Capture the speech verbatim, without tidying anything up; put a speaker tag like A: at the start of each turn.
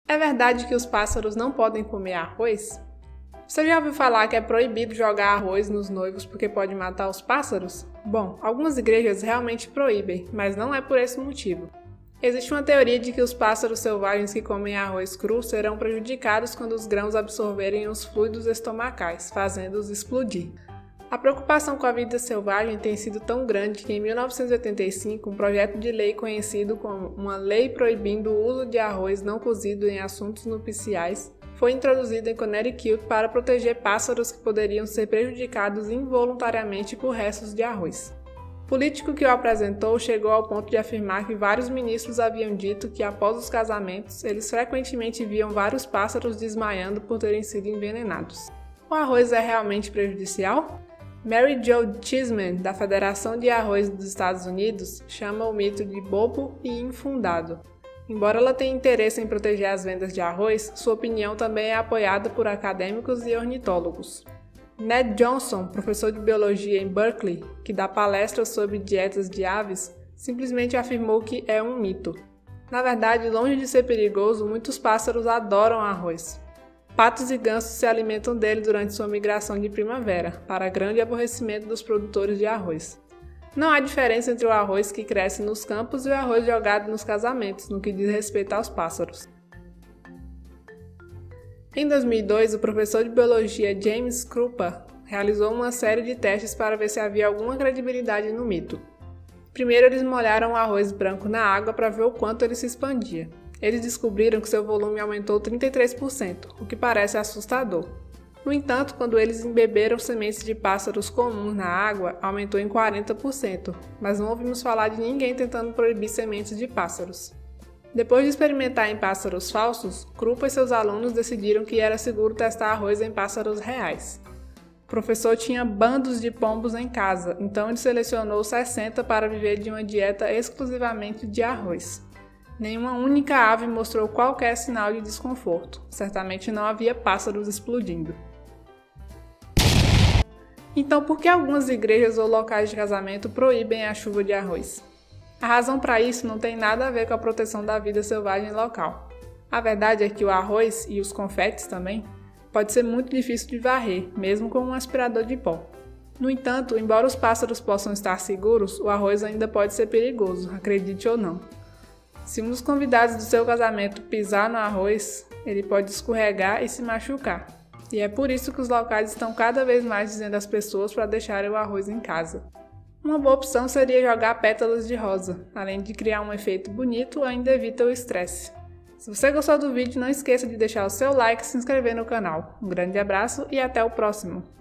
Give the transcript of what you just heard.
A: É verdade que os pássaros não podem comer arroz? Você já ouviu falar que é proibido jogar arroz nos noivos porque pode matar os pássaros? Bom, algumas igrejas realmente proíbem, mas não é por esse motivo. Existe uma teoria de que os pássaros selvagens que comem arroz cru serão prejudicados quando os grãos absorverem os fluidos estomacais, fazendo-os explodir. A preocupação com a vida selvagem tem sido tão grande que em mil novecentos e oitenta e cinco um projeto de lei conhecido como uma Lei Proibindo o Uso de Arroz Não Cozido em Assuntos Nupciais foi introduzido em Connecticut para proteger pássaros que poderiam ser prejudicados involuntariamente por restos de arroz. O político que o apresentou chegou ao ponto de afirmar que vários ministros haviam dito que após os casamentos eles frequentemente viam vários pássaros desmaiando por terem sido envenenados. O arroz é realmente prejudicial? Mary Jo Cheeseman, da Federação de Arroz dos Estados Unidos, chama o mito de bobo e infundado. Embora ela tenha interesse em proteger as vendas de arroz, sua opinião também é apoiada por acadêmicos e ornitólogos. Ned Johnson, professor de biologia em Berkeley, que dá palestras sobre dietas de aves, simplesmente afirmou que é um mito. Na verdade, longe de ser perigoso, muitos pássaros adoram arroz. Patos e gansos se alimentam dele durante sua migração de primavera, para grande aborrecimento dos produtores de arroz. Não há diferença entre o arroz que cresce nos campos e o arroz jogado nos casamentos, no que diz respeito aos pássaros. Em dois mil e dois, o professor de biologia James Krupa realizou uma série de testes para ver se havia alguma credibilidade no mito. Primeiro, eles molharam o arroz branco na água para ver o quanto ele se expandia. Eles descobriram que seu volume aumentou trinta e três por cento, o que parece assustador. No entanto, quando eles embeberam sementes de pássaros comuns na água, aumentou em quarenta por cento, mas não ouvimos falar de ninguém tentando proibir sementes de pássaros. Depois de experimentar em pássaros falsos, Krupa e seus alunos decidiram que era seguro testar arroz em pássaros reais. O professor tinha bandos de pombos em casa, então ele selecionou sessenta para viver de uma dieta exclusivamente de arroz. Nenhuma única ave mostrou qualquer sinal de desconforto. Certamente não havia pássaros explodindo. Então, por que algumas igrejas ou locais de casamento proíbem a chuva de arroz? A razão para isso não tem nada a ver com a proteção da vida selvagem local. A verdade é que o arroz, e os confetes também, pode ser muito difícil de varrer, mesmo com um aspirador de pó. No entanto, embora os pássaros possam estar seguros, o arroz ainda pode ser perigoso, acredite ou não. Se um dos convidados do seu casamento pisar no arroz, ele pode escorregar e se machucar. E é por isso que os locais estão cada vez mais dizendo às pessoas para deixarem o arroz em casa. Uma boa opção seria jogar pétalas de rosa. Além de criar um efeito bonito, ainda evita o estresse. Se você gostou do vídeo, não esqueça de deixar o seu like e se inscrever no canal. Um grande abraço e até o próximo!